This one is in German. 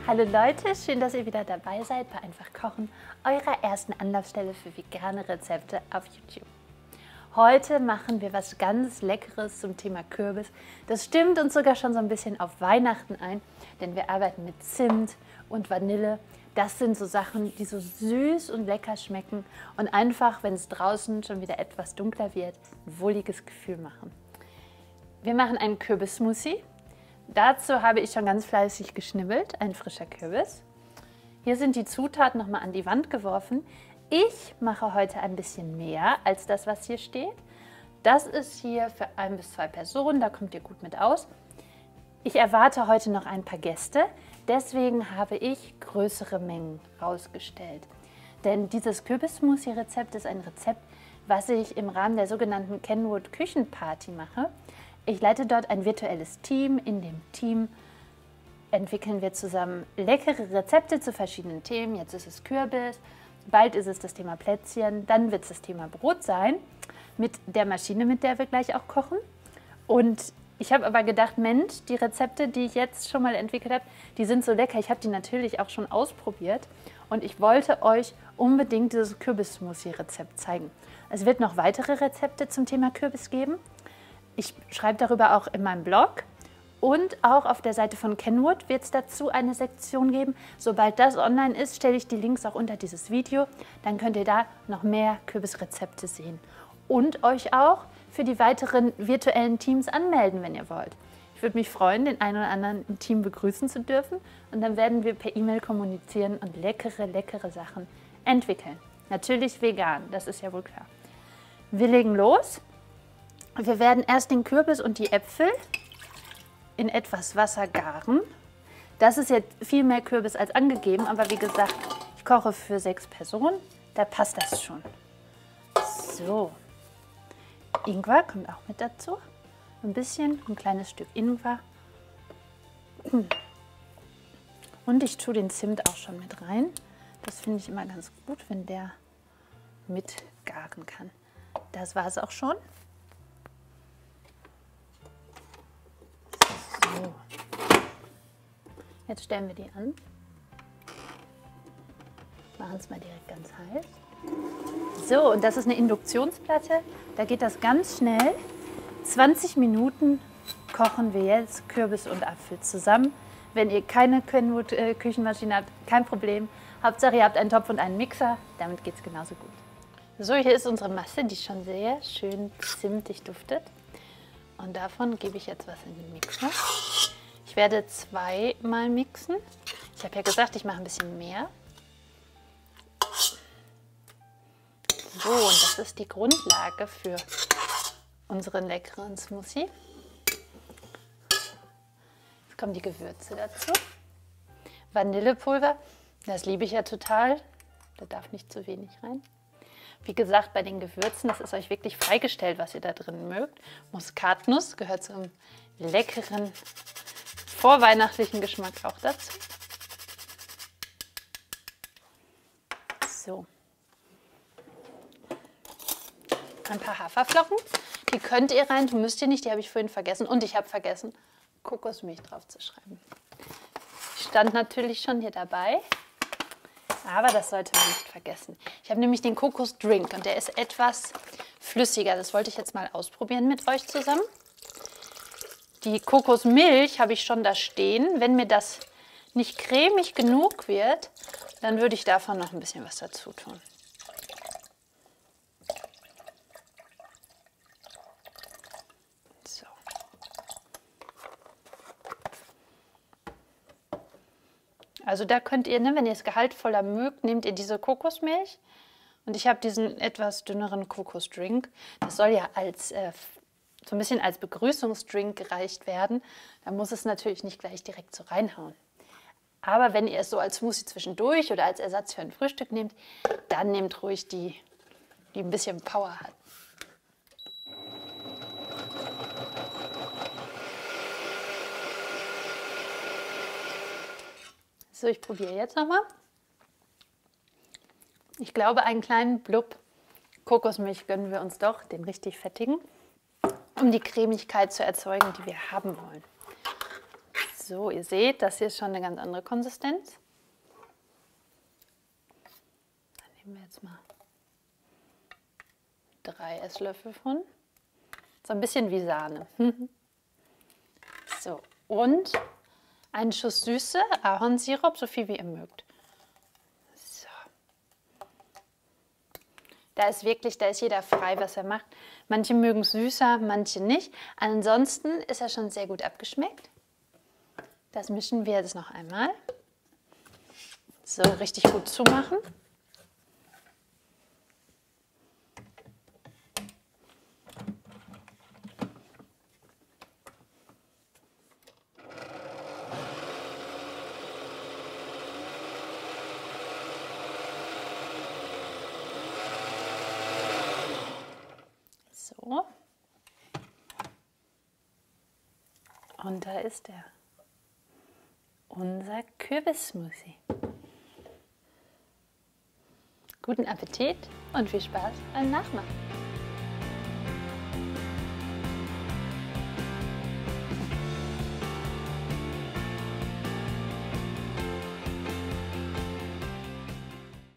Hallo Leute, schön, dass ihr wieder dabei seid bei Einfach Kochen, eurer ersten Anlaufstelle für vegane Rezepte auf YouTube. Heute machen wir was ganz Leckeres zum Thema Kürbis. Das stimmt uns sogar schon so ein bisschen auf Weihnachten ein, denn wir arbeiten mit Zimt und Vanille. Das sind so Sachen, die so süß und lecker schmecken und einfach, wenn es draußen schon wieder etwas dunkler wird, ein wohliges Gefühl machen. Wir machen einen Kürbissmoothie. Dazu habe ich schon ganz fleißig geschnibbelt, ein frischer Kürbis. Hier sind die Zutaten nochmal an die Wand geworfen. Ich mache heute ein bisschen mehr als das, was hier steht. Das ist hier für 1 bis 2 Personen, da kommt ihr gut mit aus. Ich erwarte heute noch ein paar Gäste, deswegen habe ich größere Mengen rausgestellt. Denn dieses Kürbissmoothie-Rezept ist ein Rezept, was ich im Rahmen der sogenannten Kenwood Küchenparty mache. Ich leite dort ein virtuelles Team. In dem Team entwickeln wir zusammen leckere Rezepte zu verschiedenen Themen. Jetzt ist es Kürbis, bald ist es das Thema Plätzchen, dann wird es das Thema Brot sein, mit der Maschine, mit der wir gleich auch kochen. Und ich habe aber gedacht, Mensch, die Rezepte, die ich jetzt schon mal entwickelt habe, die sind so lecker. Ich habe die natürlich auch schon ausprobiert und ich wollte euch unbedingt dieses Kürbissmoothie-Rezept zeigen. Es wird noch weitere Rezepte zum Thema Kürbis geben. Ich schreibe darüber auch in meinem Blog und auch auf der Seite von Kenwood wird es dazu eine Sektion geben. Sobald das online ist, stelle ich die Links auch unter dieses Video. Dann könnt ihr da noch mehr Kürbisrezepte sehen und euch auch für die weiteren virtuellen Teams anmelden, wenn ihr wollt. Ich würde mich freuen, den einen oder anderen im Team begrüßen zu dürfen und dann werden wir per E-Mail kommunizieren und leckere Sachen entwickeln. Natürlich vegan, das ist ja wohl klar. Wir legen los. Wir werden erst den Kürbis und die Äpfel in etwas Wasser garen. Das ist jetzt viel mehr Kürbis als angegeben, aber wie gesagt, ich koche für 6 Personen, da passt das schon. So, Ingwer kommt auch mit dazu. Ein kleines Stück Ingwer. Und ich tue den Zimt auch schon mit rein. Das finde ich immer ganz gut, wenn der mitgaren kann. Das war es auch schon. So. Jetzt stellen wir die an. Machen es mal direkt ganz heiß. So, und das ist eine Induktionsplatte. Da geht das ganz schnell. 20 Minuten kochen wir jetzt Kürbis und Apfel zusammen. Wenn ihr keine Kenwood Küchenmaschine habt, kein Problem. Hauptsache ihr habt einen Topf und einen Mixer, damit geht es genauso gut. So, hier ist unsere Masse, die schon sehr schön zimtig duftet. Und davon gebe ich jetzt was in den Mixer. Ich werde 2-mal mixen. Ich habe ja gesagt, ich mache ein bisschen mehr. So, und das ist die Grundlage für unseren leckeren Smoothie. Jetzt kommen die Gewürze dazu. Vanillepulver, das liebe ich ja total. Da darf nicht zu wenig rein. Wie gesagt, bei den Gewürzen, das ist euch wirklich freigestellt, was ihr da drin mögt. Muskatnuss gehört zum leckeren, vorweihnachtlichen Geschmack auch dazu. So. Ein paar Haferflocken, die könnt ihr rein tun, müsst ihr nicht, die habe ich vorhin vergessen. Und ich habe vergessen, Kokosmilch drauf zu schreiben. Stand natürlich schon hier dabei. Aber das sollte man nicht vergessen. Ich habe nämlich den Kokosdrink und der ist etwas flüssiger. Das wollte ich jetzt mal ausprobieren mit euch zusammen. Die Kokosmilch habe ich schon da stehen. Wenn mir das nicht cremig genug wird, dann würde ich davon noch ein bisschen was dazu tun. So. Also da könnt ihr, wenn ihr es gehaltvoller mögt, nehmt ihr diese Kokosmilch. Und ich habe diesen etwas dünneren Kokosdrink. Das soll ja als so ein bisschen als Begrüßungsdrink gereicht werden. Da muss es natürlich nicht gleich direkt so reinhauen. Aber wenn ihr es so als Smoothie zwischendurch oder als Ersatz für ein Frühstück nehmt, dann nehmt ruhig die ein bisschen Power hat. So, ich probiere jetzt nochmal. Ich glaube, einen kleinen Blub Kokosmilch gönnen wir uns doch, den richtig fettigen, um die Cremigkeit zu erzeugen, die wir haben wollen. So, ihr seht, das hier ist schon eine ganz andere Konsistenz. Da nehmen wir jetzt mal 3 Esslöffel von. So ein bisschen wie Sahne. So, und einen Schuss Süße, Ahornsirup, so viel wie ihr mögt. So. Da ist jeder frei, was er macht. Manche mögen es süßer, manche nicht. Ansonsten ist er schon sehr gut abgeschmeckt. Das mischen wir jetzt noch einmal. So, richtig gut zumachen. So. Und da ist er. Unser Kürbissmoothie. Guten Appetit und viel Spaß beim Nachmachen.